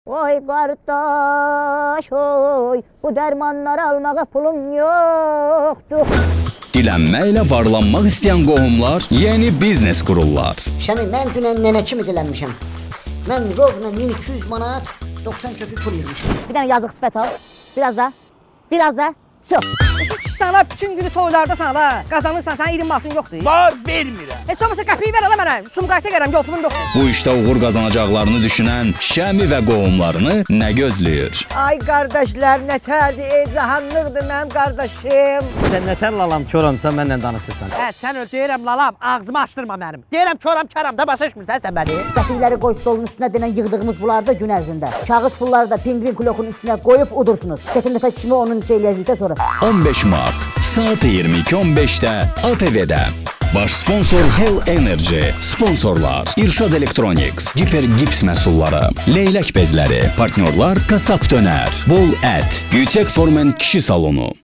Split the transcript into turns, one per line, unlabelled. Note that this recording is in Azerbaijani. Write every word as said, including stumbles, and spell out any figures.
Oy qardaş, oy, bu dərmanları almağa pulum yoxdur.
Dilənməklə varlanmaq istəyən qohumlar yeni biznes qururlar.
Şəmi, mən dünən nənə kimi dilənmişəm. Mən rovna min iki yüz manat doxsan köpük pul yığmışım.
Bir dənə yazıq sifət al. Biraz da. Biraz da. Çox.
Sana bütün günü toylardasan da, qazanırsan, sənin iyirmi manatın yoxdur.
Var, vermirəm.
Heç olmasa qəpiyi ver ala mənə, sumqayta gələm, yoxluğum yoxdur.
Bu işdə uğur qazanacaqlarını düşünən Şəmi və qohumlarını nə gözləyir?
Ay qardaşlar, nətərdir, eczahanlıqdır mənim qardaşım.
Sən nətər lalam, köramsan, mənlə danışırsan.
Hə, sən öl, deyirəm lalam, ağzımı açdırma mənim. Deyirəm köram, kəram da başa düşmürsən sən məni.
Qəpikləri qoy stolun üstünə denən yığdığımız bunlarda gün ərzində. Kağız pulları da pingvin klokun üstünə qoyub udursunuz. Keçən dəfə kimi onun şey eləyəcəkdə sonra.
on beş mart saat iyirmi iki on beşdə A T V-də. Baş sponsor Hell Energy, sponsorlar İrşad Electronics, Giper Gips məhsulları, Leylək bezləri, partnyorlar Kasap Dönər, Bol Ət, Yüksək Formen kişi salonu.